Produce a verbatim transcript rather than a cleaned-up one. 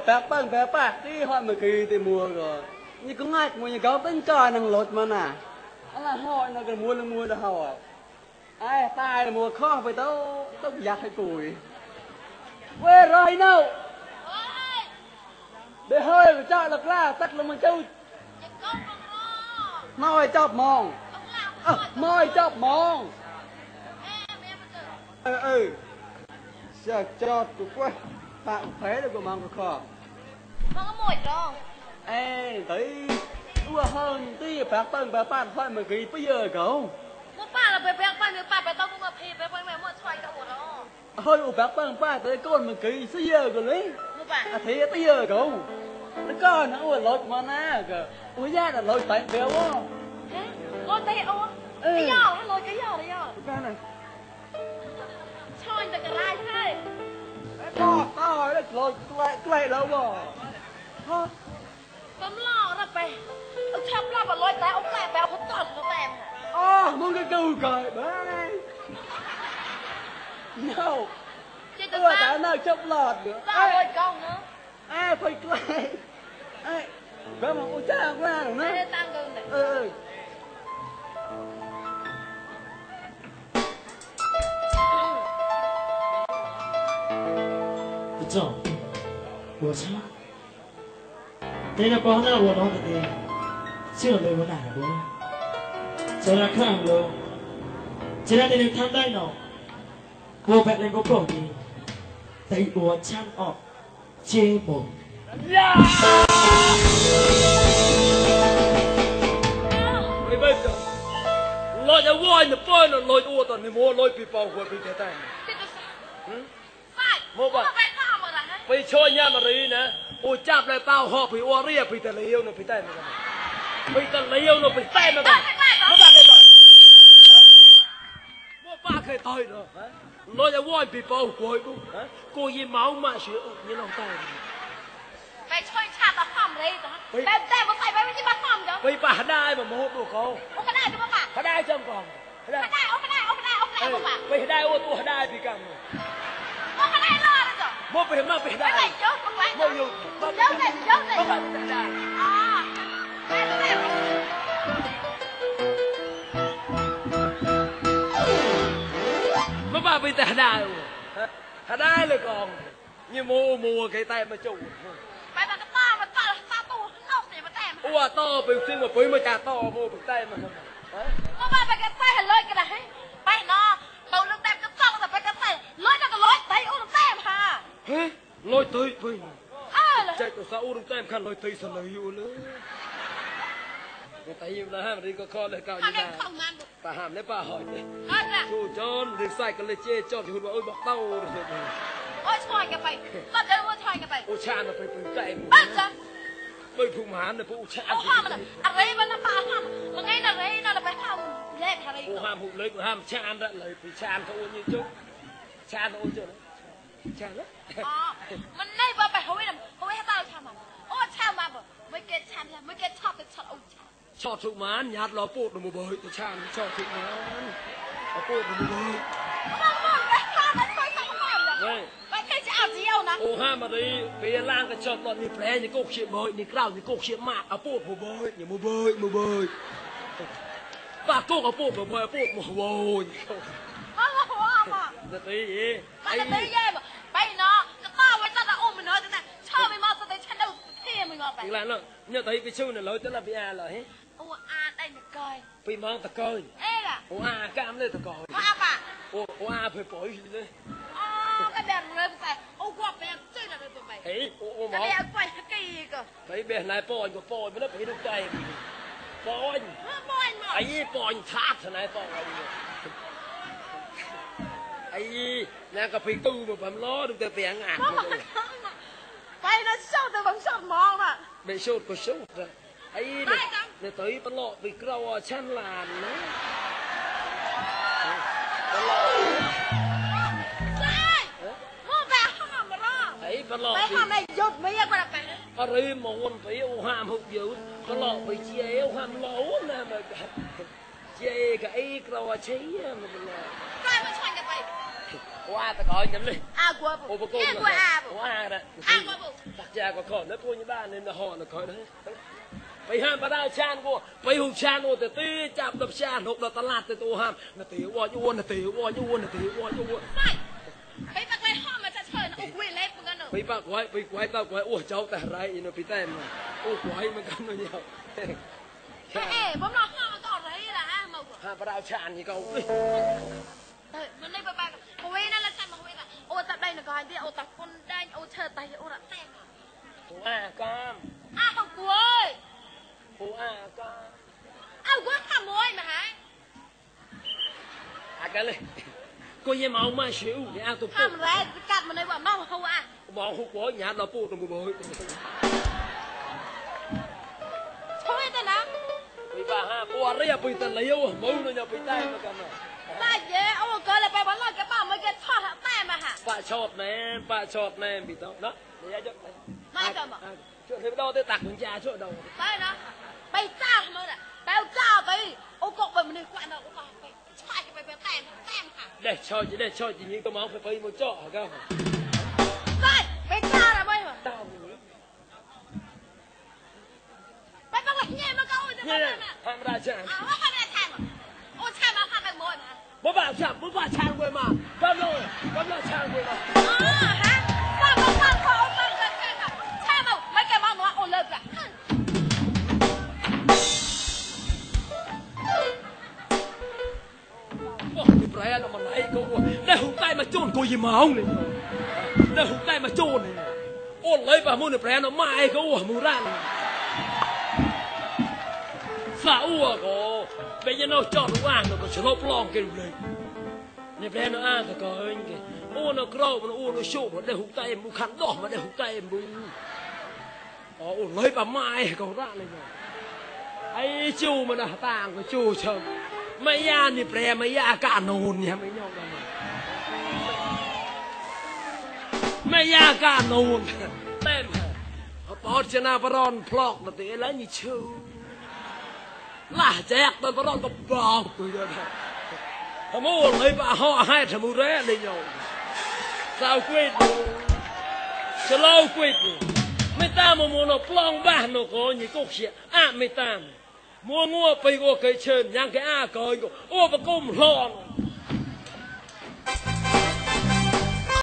bạc băng bạc bạc đi họ mà kỳ thì mua rồi như có ngay mua như có tính coi năng lột mà nè anh là họ nó cần mua là mua là họ ai tai là mua khó phải tao tao giặt hay cùi quê rồi đâu để hơi mà cho được la tắt là mình châu môi chọc mòn môi chọc mòn ừ ừ sợ cho tụi quê bạn phế được của mong của khó mong có mồi rồi ê tới ua hơn tí bạc băng bạc bạc thôi mà kỳ bây giờ cậu mua ba là bé bé ba nữa ba bé tao mua phê bé bé mẹ mua xoay tao mua đó hơi ua bạc băng bạc tới con mà kỳ bây giờ rồi đấy mua ba à thế bây giờ cậu nó có nó ua lột mà na kìa ua da là lột bánh béo không lôi tay ô cái giò hay lôi cái giò đấy giò cái này xoay từ cái rai thôi to to đấy lột lại lại đâu bò hả tấm lò ra bé ông chăm lo mà lôi tay ông tay béo không tọt nó tèm à muốn cái câu cười bé này no ua đã nào chốc lọt nữa sao lôi con nữa à phải lại ai bé mà ua cha qua rồi nữa tăng gần này ừ 这，我操！这个光那我弄的的，这个没我哪个？这个看了，这个你看ได้เนาะ我แบบนั้นก็ปล่อยดีแต่หัวช่างออกเจ็บบ่ไม่เป็นไรลอยจะว่ายเนี่ยป้อนลอยตัวตอนนี้มัวลอยปีเป่าหัวปีแต่แต่มัวบ่ไปช่วยย่ามารีนะโอ้จับเลยเป้าหอบไปอ้วเรียไปแต่เลี้ยวเนี่ยไปแต่เนี่ยไปแต่เลี้ยวเนี่ยไปแต่เนี่ยมัวบ้าเคยต่อยมัวบ้าเคยต่อยเนาะลอยจะว่ายปีเป่าหัวกูกูยิ้มเมามาเสือนี่น้องแต่ไปช่วยชาติตะห้อมเลยจ้ะแต่แต่มาใส่ไปไม่ใช่มาห้อมจ้ะไปป่าได้มาโมโหตัวเขาโอ้ก็ได้จ้ะป่ะเขาได้จำก่อนเขาได้โอ้ก็ได้โอ้ก็ได้โอ้ก็ได้ป่ะไปได้โอ้ตัวได้พี่กังโอ้ก็ได้รอดจ้ะโมไปเห็นมากไปได้ไปเยอะไปโมอยู่เยอะเลยเยอะเลยอ๋อมาบ้าไปแต่ได้ถ้าได้เลยกองnhư mua mua cái tay mà chủ ไปมันก็ต้อมันต้อตาตู้นอกเนี่ยมันแต่อ้วต้อไปซึ่งมาปุ้ยมาจ่าต้อmuaไปtay mà มาบ้าไปกันใส่เห็นเลยกันนะไปเนาะเบาเรื่องแต้มก็ต้องแต่ไปกันใส่ร้อยนั่นก็ร้อยไตโอ้แต้มค่ะเฮ้ยลอยตีไปเออเลยใจตัวสาวอุ้งแต้มขันลอยตีสลายอยู่เลยแต่ยิ่งนะฮะมันก็ข้อเลยก้าวยิ่งนะป่าหามและป่าหอยเนี่ยจู่จนหรือใส่กันเลยเจ๊จอดที่คุณว่าโอ้ยบอกเต้าเลยโอ้ยช่วยกันไปก็เดินว่าช่วยกันไปโอ้ชาเนี่ยไปปึงใจมึงบ้านจ้ะไปผูกหามเนี่ยผูกชาโอ้ห้ามมันอะไรมันนะป่าห้ามมันไงนะอะไรนั่นเราไปห้ามเล่นอะไรโอ้ห้ามผูกเลยกูห้ามชาอันละเลยไปชาเขาโอ้ยจุ๊บชาเขาโอ้ยจุ๊บชาละอ๋อมันได้บ่ไปเขาไว้ทำเขาไว้ให้ตาชามาโอ้ชามาบ่ไม่เก็ตชาไม่เก็ตชอบเป็นชอบโอ้ชาชอบถูกมันยัดรอปูดมาเบยแต่ชาชอบถูกมันเอาปูดมาเบยมันมันไปห้ามมันไปห้ามเลยไปแค่จะเอาเดียวนะโอ้ห้ามมาดิเปลี่ยนร่างกันชอบตอนนี้แผลนี่ก็เฉียบเบยนี่กล้าวนี่ก็เฉียบมากเอาปูดมาเบยอย่ามาเบยมาเบยปากโก้เอาปูดมาเบยปูดมาเบยมาละหัวมาจะตีมันจะตีแย่บ่ไปเนาะก็ต้าไว้ตั้งแต่อุ้มมันเนาะตั้งแต่ชอบไม่มาตั้งแต่ฉันเอาเที่ยมึงเอาไปอีกแล้วเนาะเนี่ยตีไปชู้เนี่ยเราจะรับไปอาเลยโอ้อาได้หนึ่งก้อยไปมองตะกอยเอ๊ะล่ะโอ้อากามเลยตะกอยว่าอาป่ะโอ้โอ้อาเผยปล่อยเลยอ๋อก็แบบเลยแต่โอ้กว่าไปยังจืดอะไรตัวไปเฮ้ยโอ้โอ้หมอแต่แบบไปกี่ก็ไปแบบนายปอนก็ปอนไม่ได้ไปดูใจปอนปอนหมดไอ้ปอนชาร์จนายปอนไอ้นายก็ไปตู้มาผมล้อดูแต่เสียงอ่างไปนะชอบแต่ผมชอบมองน่ะไม่ชอบก็ชอบเลยไอ้เนี่ยเนี่ยตีตลอดไปกล้าชั้นลานนะตลอดใช่โม่ไปห้ามมาล่ะไอ้ตลอดไปห้ามในยุดไม่ยังไปไปอะไรมองวันไปเอาห้ามหุบอยู่ตลอดไปเชี่ยวห้ามล้อนะมาเชี่ยกับไอ้กล้าใช้มันเป็นไรไปมาชวนกันไปโ qua ta coi nhắm đi à của ô bố cô của à bố qua đó à của bố đặt cha có con nó cô như ba nên là họ là coi đấyไปห้ามปลาชานกูไปหูชานกูแต่ตีจับดับชานหกดับตลาดแต่ตัวห้ามนาตีวอยวนนาตีวอยวนนาตีวอยวนไม่ไปปักไว้ห้องมันจะเชิญอุกวิเล็บมึงกันหนูไปปากไว้ไปไว้ปากไว้โอ้เจ้าแต่ไรอินไปแต้มโอ้ไว้มันกันเลยเนี่ยเอ๊ะผมรอห้องมันก่อนเลยล่ะฮะมาห้ามปลาชานนี่เขาเฮ้ยมันได้ไปไปโอ้ยนั่นละใช่มาโอ้ยโอ้ตัดได้หนึ่งก่อนที่โอ้ตัดคนได้โอ้เชิดไปโอ้ละแต้มว่าก้ามอ้าวของกูเอ้ยว่าก้ามอ้าวกูขโมยมาฮะอากันเลยก็ยังเมาไม่ชิวเนี่ยตัวข้ามแรงกัดมันเลยว่าเมาเขาอ่ะบอกหุบหัวหยาดเราปูตรงมือบ่อยช่วยแต่นะไปบ้าฮะปัวเรียบไปแต่เลี้ยวมึงเนี่ยไปได้มากันเนาะได้เย่โอ้ก็เลยไปวันรอดกระเป๋ามันก็ทอดแต้มมาฮะป้าชอบแน่ป้าชอบแน่พี่ต้องเนาะเดี๋ยวจะไม่ก็มาช่วยเทปดาวได้ตักเหมือนจ่าช่วยดาวไปนะไปจ้ามันอ่ะไปเอาจ้าไปโอ้กบไปมันนี่กว่าเนาะโอ้ไปใช่ไปไปแต้มแต้มค่ะได้ช่วยจะได้ช่วยจริงๆก็มองไปไปมันจ่อเขาไปไปจ้าละไปเหรอตามนี้ไปบังเลยเนี่ยมันก็โอ้จะเนี่มาย เนี่ยทำราชาอ้าวว่าใครไม่ได้แทงหรอโอ้ใช่มาพาไปโมยมาบ่บ่าวชาบ่บ่าวชาเว้ยมาบ้าเลยบ้าเลยชาเว้ยมาอ๋อฮะฟังมาฟังเขาฟังกันแค่ค่ะใช่มาไม่แกมาหนูโอ้เลิกละโอ้ยแปรน่ะมันไหนก็ได้หุบใต้มาโจนกูยิ่งเมาเลยได้หุบใต้มาโจนเลยโอ้เลยป่ะมึงเนี่ยแปรน่ะไม่ก็ว่ามึงร่างสาวก็เป็นยังไงจอดว่างก็ฉลบลองกันเลยในแปรน่ะอ่างก็เองโอ้น่ะกรอบมันโอ้น่ะโชว์มันได้หุบใต้มึงขันดอกมันได้หุบใต้มึงอ๋อโอ้เลยป่ะไม่ก็ร่างเลยไอ้จูมันน่ะต่างกับจูเชิงไม่ยานี่แปรไม่ยากาโนนเนี่ยไม่ยอมกันไม่ยากาโนนเต้นพอชนะปรอนพลอกแต่แล้วนี่ชื่อล่าแจกตอนปรอนก็บอกตัวเดียวทำมูเลยป่ะห่อให้ทำมูแร่เลยโยมสาวกวีดจะเล่ากวีดไม่ตามมูนปลองบ้านนก็ยิ่งกุกเสียอ่ะไม่ตามมัวงัวไปก็เคยเชิญยังแกอ้าก่อนก็โอ้ปะก้มหลอน